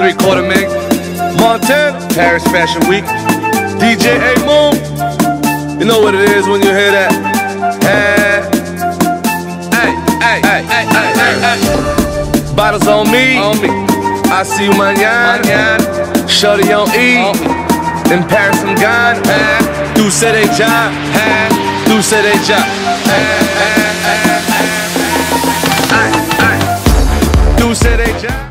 3/4 mix. Montana, Paris Fashion Week. DJ A Moon. You know what it is when you hear that. Hey, hey, hey, hey, hey, hey, hey. Bottles on me. I see you mañana. Shorty on E. In Paris I'm gone. Tu sais déjà. Tu sais déjà. Tu sais déjà.